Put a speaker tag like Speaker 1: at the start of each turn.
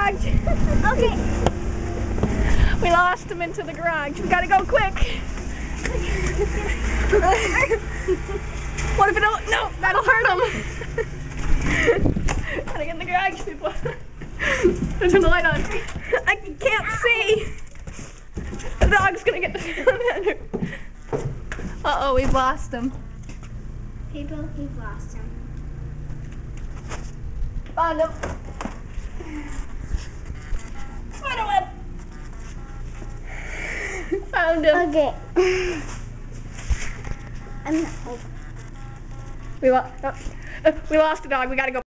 Speaker 1: garage.
Speaker 2: Okay.
Speaker 1: We lost him into the garage. We gotta go quick. What if it don't? No, that'll hurt him. Gotta get in the garage, people. Turn the light on. I can't see. The dog's gonna get the salamander. Uh-oh, we've lost him.
Speaker 2: People, we've lost him.
Speaker 1: Found him. Spider web. Found him.
Speaker 2: Okay.
Speaker 1: We lost the dog. We gotta go.